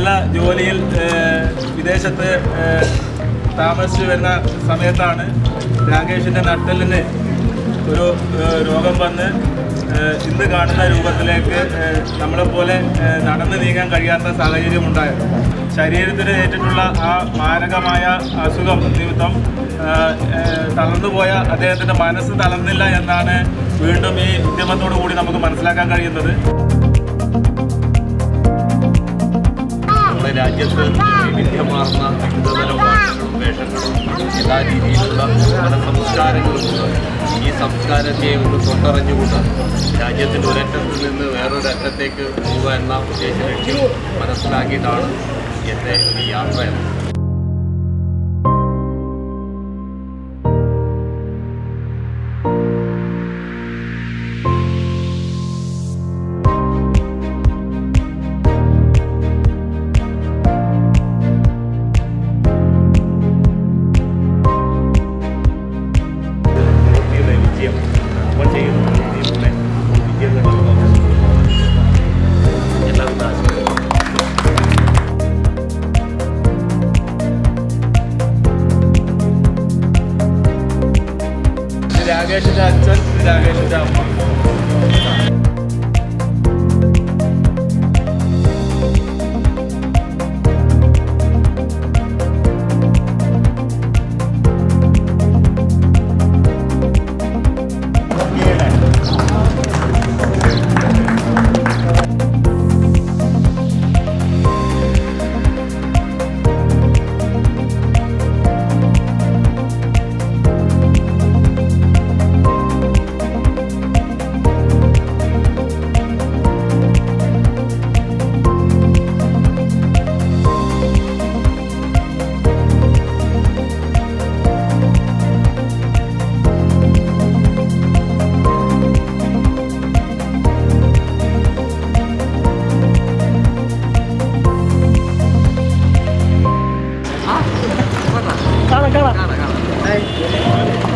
നല്ല ജോലിയിൽ വിദേശത്ത് താമസിച്ചു വരുന്ന സമയത്താണ് രാകേഷിൻ്റെ നട്ടെല്ലിന് ഒരു രോഗം വന്ന് ഇന്ന് കാണുന്ന രൂപത്തിലേക്ക് നമ്മളെപ്പോലെ നടന്നു നീങ്ങാൻ കഴിയാത്ത സാഹചര്യമുണ്ടായത്. ശരീരത്തിന് ഏറ്റിട്ടുള്ള ആ മാരകമായ അസുഖം നിമിത്തം തളർന്നുപോയ അദ്ദേഹത്തിൻ്റെ മനസ്സ് തളർന്നില്ല എന്നാണ് വീണ്ടും ഈ ഉദ്യമത്തോടു കൂടി നമുക്ക് മനസ്സിലാക്കാൻ കഴിയുന്നത്. നമ്മുടെ രാജ്യത്ത് വൈവിധ്യമാർന്ന വിവിധതരം ഭാഷകളും വേഷങ്ങളും എല്ലാ രീതിയിലുള്ള പല സംസ്കാരങ്ങളുമുണ്ട്. ഈ സംസ്കാരത്തെ ഒന്ന് തൊട്ടറിഞ്ഞുകൊണ്ട് രാജ്യത്തിൻ്റെ ഒരറ്റത്തിൽ നിന്ന് വേറൊരറ്റത്തേക്ക് പോവുക എന്ന ഉദ്ദേശ ലക്ഷ്യം മനസ്സിലാക്കിയിട്ടാണ് എൻ്റെ ഈ യാത്ര. രാകേഷിൻ്റെ അച്ഛൻ, രാകേഷിൻ്റെ അമ്മ. Cara.